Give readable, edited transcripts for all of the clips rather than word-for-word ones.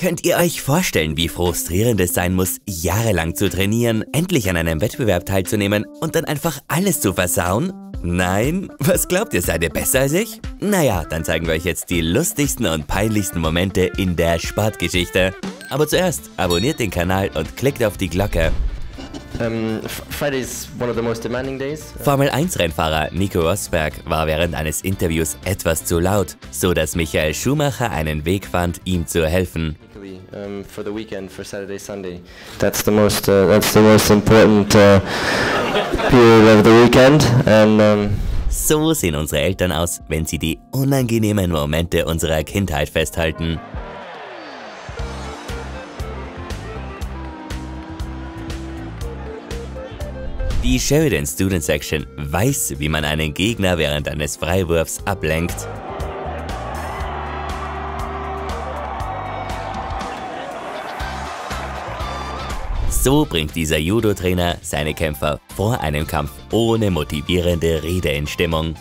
Könnt ihr euch vorstellen, wie frustrierend es sein muss, jahrelang zu trainieren, endlich an einem Wettbewerb teilzunehmen und dann einfach alles zu versauen? Nein? Was glaubt ihr, seid ihr besser als ich? Naja, dann zeigen wir euch jetzt die lustigsten und peinlichsten Momente in der Sportgeschichte. Aber zuerst abonniert den Kanal und klickt auf die Glocke. Formel 1 Rennfahrer Nico Rosberg war während eines Interviews etwas zu laut, so dass Michael Schumacher einen Weg fand, ihm zu helfen. For the weekend, for Saturday, Sunday. That's the most important period of the weekend. And so sehen unsere Eltern aus, wenn sie die unangenehmen Momente unserer Kindheit festhalten. Die Sheridan Student Section weiß, wie man einen Gegner während eines Freiwurfs ablenkt. So bringt dieser Judo-Trainer seine Kämpfer vor einem Kampf ohne motivierende Rede in Stimmung.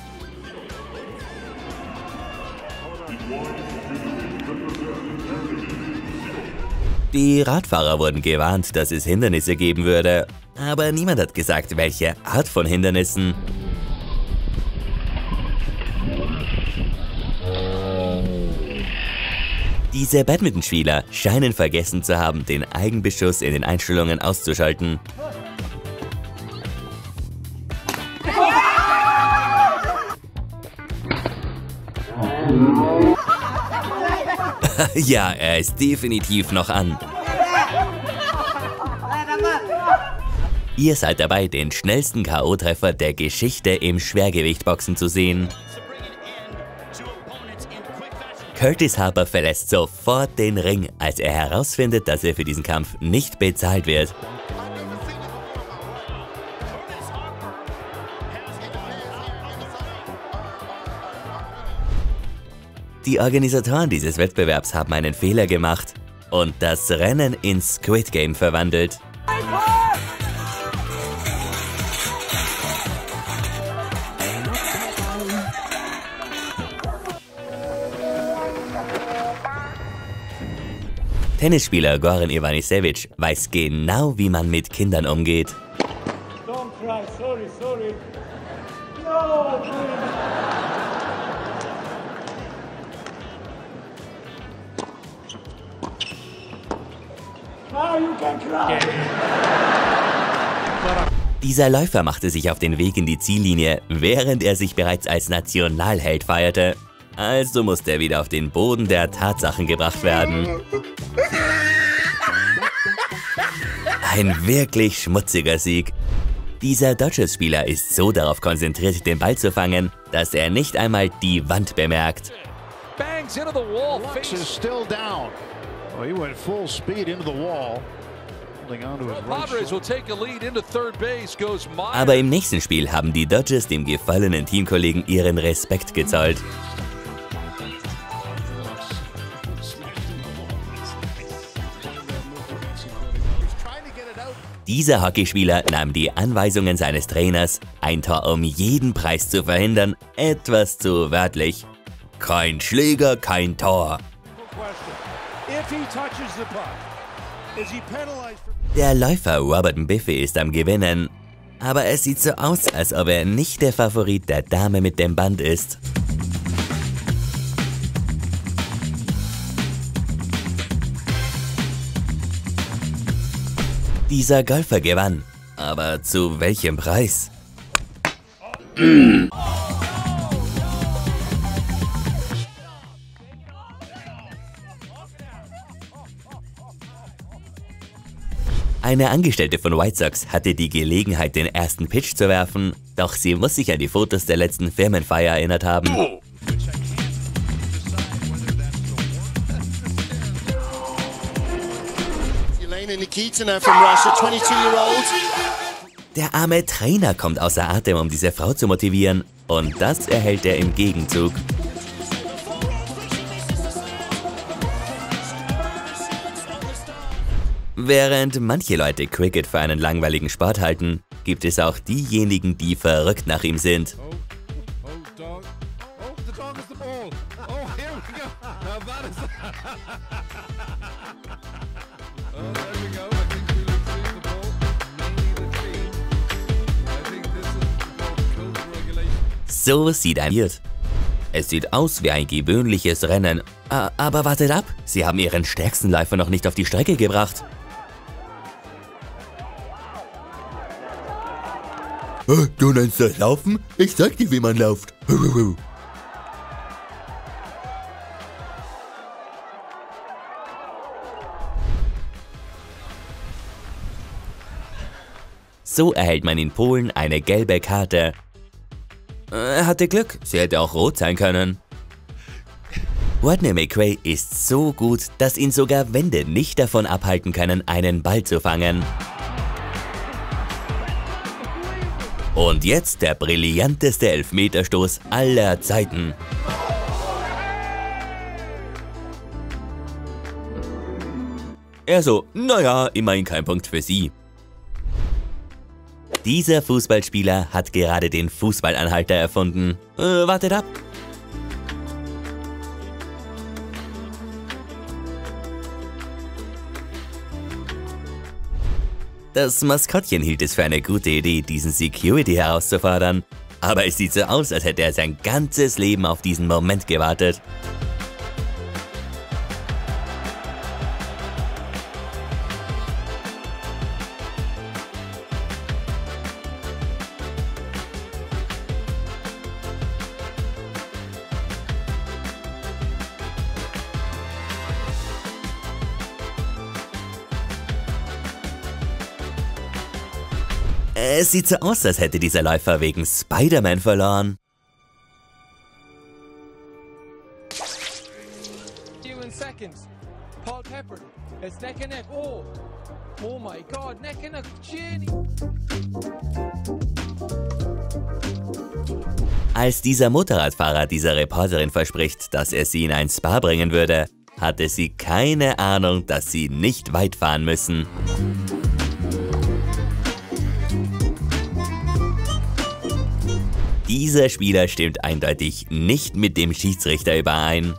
Die Radfahrer wurden gewarnt, dass es Hindernisse geben würde, aber niemand hat gesagt, welche Art von Hindernissen. Diese Badmintonspieler scheinen vergessen zu haben, den Eigenbeschuss in den Einstellungen auszuschalten. Ja, er ist definitiv noch an. Ihr seid dabei, den schnellsten K.O.-Treffer der Geschichte im Schwergewichtboxen zu sehen. Curtis Harper verlässt sofort den Ring, als er herausfindet, dass er für diesen Kampf nicht bezahlt wird. Die Organisatoren dieses Wettbewerbs haben einen Fehler gemacht und das Rennen ins Squid Game verwandelt. Tennisspieler Goran Ivanisevic weiß genau, wie man mit Kindern umgeht. Don't cry, sorry. No, now you can cry. Dieser Läufer machte sich auf den Weg in die Ziellinie, während er sich bereits als Nationalheld feierte. Also musste er wieder auf den Boden der Tatsachen gebracht werden. Ein wirklich schmutziger Sieg. Dieser Dodgers-Spieler ist so darauf konzentriert, den Ball zu fangen, dass er nicht einmal die Wand bemerkt. Aber im nächsten Spiel haben die Dodgers dem gefallenen Teamkollegen ihren Respekt gezollt. Dieser Hockeyspieler nahm die Anweisungen seines Trainers, ein Tor um jeden Preis zu verhindern, etwas zu wörtlich. Kein Schläger, kein Tor. Der Läufer Robert Mbiffy ist am Gewinnen, aber es sieht so aus, als ob er nicht der Favorit der Dame mit dem Band ist. Dieser Golfer gewann, aber zu welchem Preis? Eine Angestellte von White Sox hatte die Gelegenheit, den ersten Pitch zu werfen, doch sie muss sich an die Fotos der letzten Firmenfeier erinnert haben. Der arme Trainer kommt außer Atem, um diese Frau zu motivieren, und das erhält er im Gegenzug. Während manche Leute Cricket für einen langweiligen Sport halten, gibt es auch diejenigen, die verrückt nach ihm sind. So sieht ein Wirt. Es sieht aus wie ein gewöhnliches Rennen. Aber wartet ab, sie haben ihren stärksten Läufer noch nicht auf die Strecke gebracht. Du nennst das Laufen? Ich zeig dir, wie man läuft. So erhält man in Polen eine gelbe Karte. Er hatte Glück, sie hätte auch rot sein können. Rodney McRae ist so gut, dass ihn sogar Wände nicht davon abhalten können, einen Ball zu fangen. Und jetzt der brillanteste Elfmeterstoß aller Zeiten. Er so, naja, immerhin kein Punkt für sie. Dieser Fußballspieler hat gerade den Fußballanhalter erfunden. Wartet ab. Das Maskottchen hielt es für eine gute Idee, diesen Security herauszufordern. Aber es sieht so aus, als hätte er sein ganzes Leben auf diesen Moment gewartet. Es sieht so aus, als hätte dieser Läufer wegen Spider-Man verloren. Als dieser Motorradfahrer dieser Reporterin verspricht, dass er sie in ein Spa bringen würde, hatte sie keine Ahnung, dass sie nicht weit fahren müssen. Dieser Spieler stimmt eindeutig nicht mit dem Schiedsrichter überein.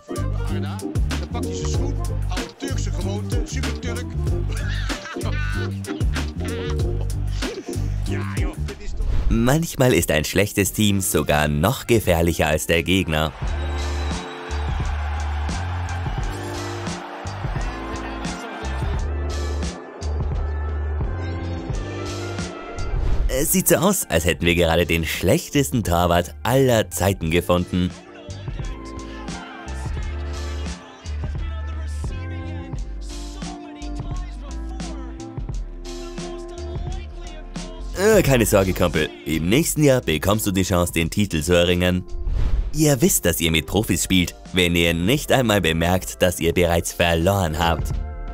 Manchmal ist ein schlechtes Team sogar noch gefährlicher als der Gegner. Es sieht so aus, als hätten wir gerade den schlechtesten Torwart aller Zeiten gefunden. Keine Sorge, Kumpel. Im nächsten Jahr bekommst du die Chance, den Titel zu erringen. Ihr wisst, dass ihr mit Profis spielt, wenn ihr nicht einmal bemerkt, dass ihr bereits verloren habt.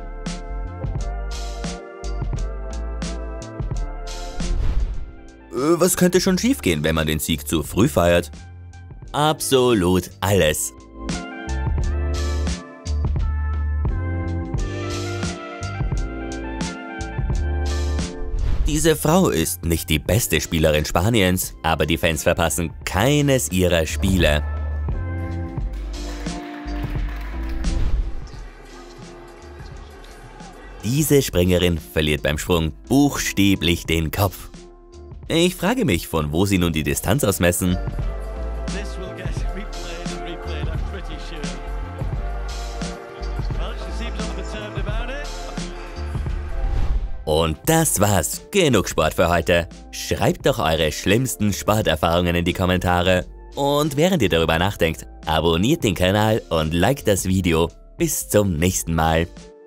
Was könnte schon schiefgehen, wenn man den Sieg zu früh feiert? Absolut alles. Diese Frau ist nicht die beste Spielerin Spaniens, aber die Fans verpassen keines ihrer Spiele. Diese Springerin verliert beim Sprung buchstäblich den Kopf. Ich frage mich, von wo sie nun die Distanz ausmessen. Und das war's. Genug Sport für heute. Schreibt doch eure schlimmsten Sporterfahrungen in die Kommentare. Und während ihr darüber nachdenkt, abonniert den Kanal und liked das Video. Bis zum nächsten Mal.